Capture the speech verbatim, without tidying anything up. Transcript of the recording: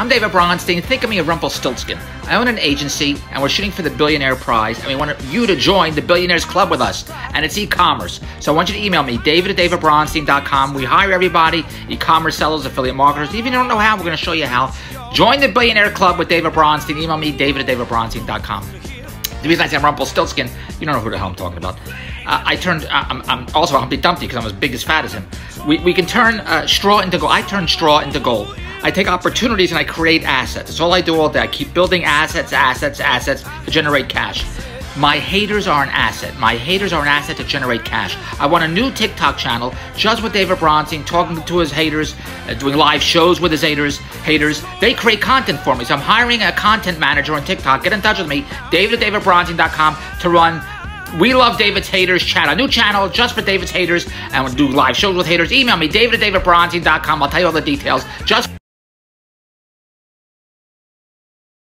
I'm David Bronstein. Think of me as Rumpelstiltskin. I own an agency, and we're shooting for the Billionaire Prize, and we want you to join the Billionaires Club with us, and it's e-commerce. So I want you to email me, david at david bronstein dot com. We hire everybody, e-commerce sellers, affiliate marketers. Even if you don't know how, we're going to show you how. Join the Billionaire Club with David Bronstein. Email me, david at david bronstein dot com. The reason I say I'm Rumpelstiltskin, you don't know who the hell I'm talking about. Uh, I turned, uh, I'm, I'm also Humpty Dumpty because I'm as big as fat as him. We, we can turn uh, straw into gold. I turn straw into gold. I take opportunities and I create assets. That's all I do all day. I keep building assets, assets, assets to generate cash. My haters are an asset. My haters are an asset to generate cash. I want a new TikTok channel just with David Bronstein, talking to his haters, uh, doing live shows with his haters. Haters. They create content for me. So I'm hiring a content manager on TikTok. Get in touch with me, david at david bronstein dot com, to run We Love David's Haters channel. A new channel just for David's haters. And we'll do live shows with haters. Email me, david at david bronstein dot com. I'll tell you all the details. Just